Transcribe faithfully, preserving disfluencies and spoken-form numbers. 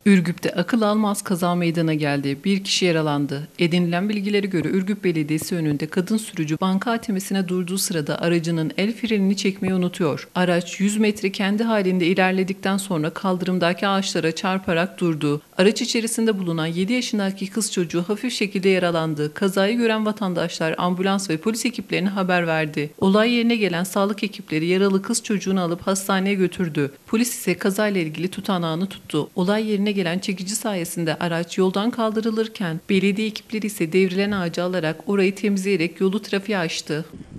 Ürgüp'te akıl almaz kaza meydana geldi. Bir kişi yaralandı. Edinilen bilgilere göre Ürgüp Belediyesi önünde kadın sürücü banka A T M'sine durduğu sırada aracının el frenini çekmeyi unutuyor. Araç yüz metre kendi halinde ilerledikten sonra kaldırımdaki ağaçlara çarparak durdu. Araç içerisinde bulunan yedi yaşındaki kız çocuğu hafif şekilde yaralandı. Kazayı gören vatandaşlar ambulans ve polis ekiplerine haber verdi. Olay yerine gelen sağlık ekipleri yaralı kız çocuğunu alıp hastaneye götürdü. Polis ise kazayla ilgili tutanağını tuttu. Olay yerine gelen çekici sayesinde araç yoldan kaldırılırken belediye ekipleri ise devrilen ağacı alarak orayı temizleyerek yolu trafiğe açtı.